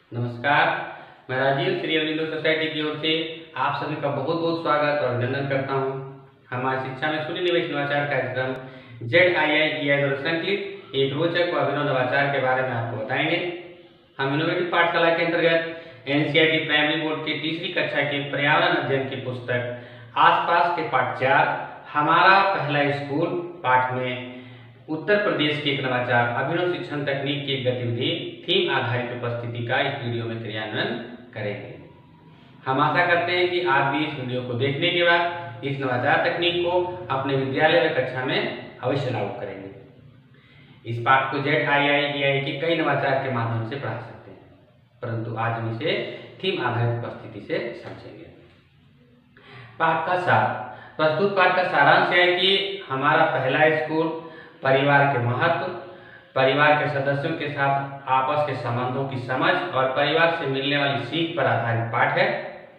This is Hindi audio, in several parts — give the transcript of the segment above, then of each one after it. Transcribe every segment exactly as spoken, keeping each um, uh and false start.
नमस्कार, मैं राजीव श्री अरविंदो सोसाइटी की ओर से आप सभी का बहुत बहुत स्वागत और अभिनंदन करता हूं। हमारी शिक्षा में सूर्य निवेश नवाचार कार्यक्रम जेड आई आई ई आई द्वारा संकलित एक रोचक व अभिनव नवाचार के बारे में आपको बताएंगे। हम इनोवेटिव पाठशाला के अंतर्गत N C E R T primary board की तीसरी कक्षा के पर्यावरण अध्ययन की पुस्तक आसपास के पाठ चार हमारा पहला स्कूल पाठ में उत्तर प्रदेश के एक नवाचार अभिनव शिक्षण तकनीक की गतिविधि थीम आधारित उपस्थिति का इस वीडियो में क्रियान्वयन करेंगे। हम आशा करते हैं कि आप भी इस वीडियो को देखने के बाद इस नवाचार तकनीक को अपने विद्यालय व कक्षा में अवश्य लागू करेंगे। इस पाठ को जेड आई आई ई आई के कई नवाचार के माध्यम से पढ़ा सकते हैं, परंतु आज हम इसे थीम आधारित उपस्थिति से समझेंगे। पाठ का सार। प्रस्तुत पाठ का सारांश है कि हमारा पहला स्कूल परिवार के महत्व, परिवार के सदस्यों के साथ आपस के संबंधों की समझ और परिवार से मिलने वाली सीख पर आधारित पाठ है।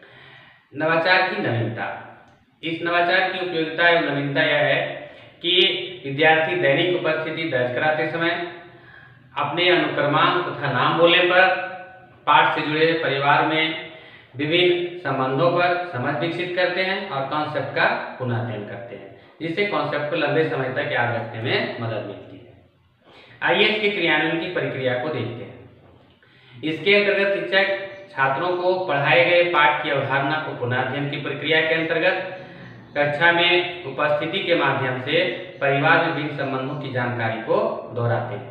नवाचार की नवीनता। इस नवाचार की उपयोगिता एवं नवीनता यह है कि विद्यार्थी दैनिक उपस्थिति दर्ज कराते समय अपने अनुक्रमांक तथा नाम बोलने पर पाठ से जुड़े परिवार में विभिन्न संबंधों पर समझ विकसित करते हैं और कॉन्सेप्ट का पुनर्अध्ययन करते हैं, जिससे कॉन्सेप्ट को लंबे समय तक याद रखने में मदद मिलती है। आइए इसके क्रियान्वयन की प्रक्रिया को देखते हैं। इसके अंतर्गत शिक्षक छात्रों को पढ़ाए गए पाठ की अवधारणा को पुनर्अध्ययन की प्रक्रिया के अंतर्गत कक्षा में उपस्थिति के माध्यम से परिवार में विभिन्न संबंधों की जानकारी को दोहराते हैं।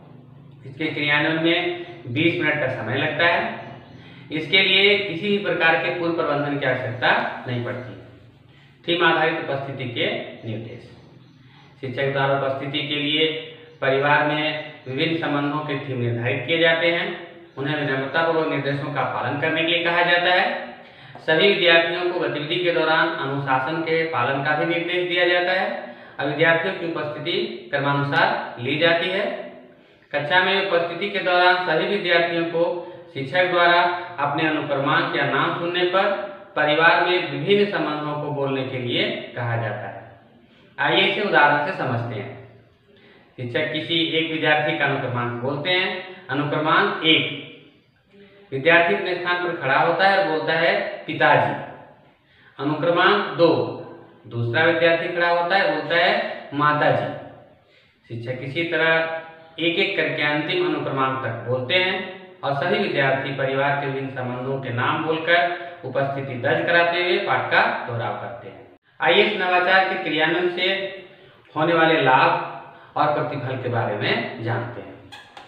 इसके क्रियान्वयन में बीस मिनट का समय लगता है। इसके लिए किसी भी प्रकार के पूर्व प्रबंधन की आवश्यकता नहीं पड़ती। थीम आधारित उपस्थिति के निर्देश। शिक्षक द्वारा उपस्थिति के लिए परिवार में विभिन्न संबंधों के थीम निर्धारित किए जाते हैं। उन्हें विनम्रतापूर्वक निर्देशों का पालन करने के लिए कहा जाता है। सभी विद्यार्थियों को गतिविधि के दौरान अनुशासन के पालन का भी निर्देश दिया जाता है और विद्यार्थियों की उपस्थिति क्रमानुसार ली जाती है। कक्षा में उपस्थिति के दौरान सभी विद्यार्थियों को शिक्षक द्वारा अपने अनुक्रमांक या नाम सुनने पर परिवार में विभिन्न संबंधों को बोलने के लिए कहा जाता है। आइए इसे उदाहरण से समझते हैं। शिक्षक किसी एक विद्यार्थी का अनुक्रमांक बोलते हैं। अनुक्रमांक एक। विद्यार्थी अपने स्थान पर खड़ा होता है और बोलता है पिताजी। अनुक्रमांक दो। दूसरा विद्यार्थी खड़ा होता है, बोलता है माताजी। शिक्षक इसी तरह एक एक करके अंतिम अनुक्रमांक तक बोलते हैं और सभी विद्यार्थी परिवार के विभिन्न संबंधों के नाम बोलकर उपस्थिति दर्ज कराते हुए पाठ का दोहराव करते हैं। आइए इस नवाचार के क्रियान्वयन से होने वाले लाभ और प्रतिफल के बारे में जानते हैं।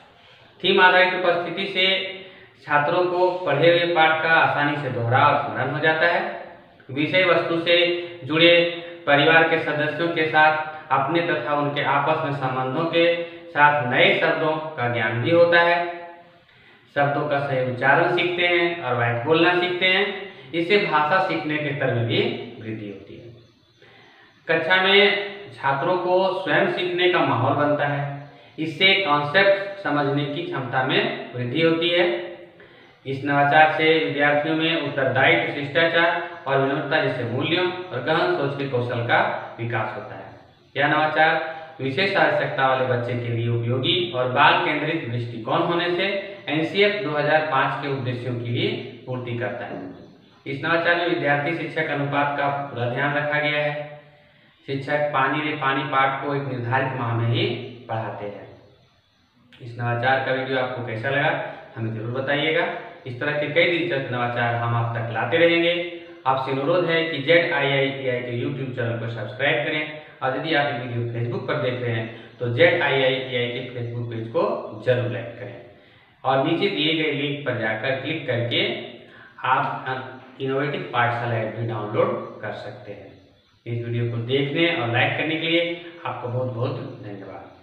थीम आधारित उपस्थिति से छात्रों को पढ़े हुए पाठ का आसानी से दोहराव और स्मरण हो जाता है। विषय वस्तु से जुड़े परिवार के सदस्यों के साथ अपने तथा उनके आपस में संबंधों के साथ नए शब्दों का ज्ञान भी होता है। शब्दों का सही उच्चारण सीखते हैं और वाक्य बोलना सीखते हैं। इससे भाषा सीखने के स्तर में भी वृद्धि होती है। कक्षा में छात्रों को स्वयं सीखने का माहौल बनता है। इससे कॉन्सेप्ट समझने की क्षमता में वृद्धि होती है। इस नवाचार से विद्यार्थियों में उत्तरदायित्व, शिष्टाचार और विनम्रता जैसे मूल्यों और गहन सोच के कौशल का विकास होता है। यह नवाचार विशेष आवश्यकता वाले बच्चे के लिए उपयोगी और बाल केंद्रित दृष्टिकोण होने से N C E R T दो हज़ार पाँच के उद्देश्यों की भी पूर्ति करता है। इस नवाचार में विद्यार्थी शिक्षक अनुपात का पूरा ध्यान रखा गया है। शिक्षक पानी रे पानी पाठ को एक निर्धारित माह में ही पढ़ाते हैं। इस नवाचार का वीडियो आपको कैसा लगा हमें जरूर बताइएगा। इस तरह के कई दिलचस्प नवाचार हम आप तक लाते रहेंगे। आपसे अनुरोध है कि जेड आई आई ई आई के यूट्यूब चैनल को सब्सक्राइब करें और यदि आप ये वीडियो फेसबुक पर देख रहे हैं तो जेड आई आई ई आई के फेसबुक पेज को जरूर लाइक करें और नीचे दिए गए लिंक पर जाकर क्लिक करके आप इनोवेटिव पाठशाला ऐप भी डाउनलोड कर सकते हैं। इस वीडियो को देखने और लाइक करने के लिए आपको बहुत बहुत धन्यवाद।